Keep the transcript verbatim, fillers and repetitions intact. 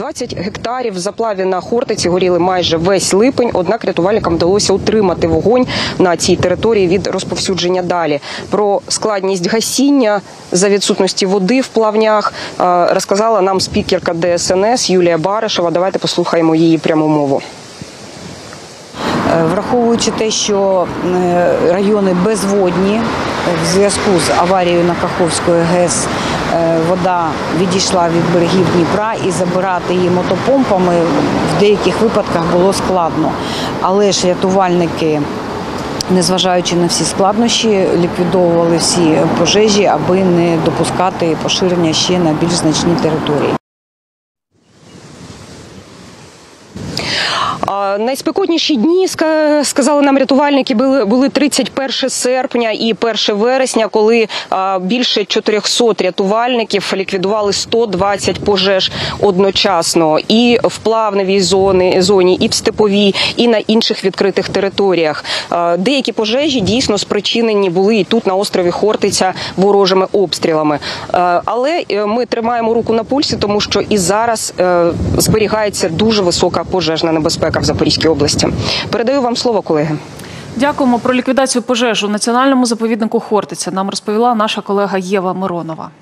двадцять гектарів в заплаві на Хортиці горіли майже весь липень, однак рятувальникам вдалося утримати вогонь на цій території від розповсюдження далі. Про складність гасіння за відсутності води в плавнях розказала нам спікерка Де Ес Ен Ес Юлія Баришева. Давайте послухаємо її пряму мову. Враховуючи те, що райони безводні, в зв'язку з аварією на Каховської ГЕС вода відійшла від берегів Дніпра і забирати її мотопомпами в деяких випадках було складно. Але ж рятувальники, незважаючи на всі складнощі, ліквідовували всі пожежі, аби не допускати поширення ще на більш значні території. Найспекотніші дні, сказали нам рятувальники, були тридцять перше серпня і перше вересня, коли більше чотирьохсот рятувальників ліквідували сто двадцять пожеж одночасно. І в плавневій зоні, зоні, і в степовій, і на інших відкритих територіях. Деякі пожежі дійсно спричинені були і тут, на острові Хортиця, ворожими обстрілами. Але ми тримаємо руку на пульсі, тому що і зараз зберігається дуже висока пожежна небезпека в Запорізькій області. Передаю вам слово, колеги. Дякуємо. Про ліквідацію пожеж у національному заповіднику Хортиця нам розповіла наша колега Єва Миронова.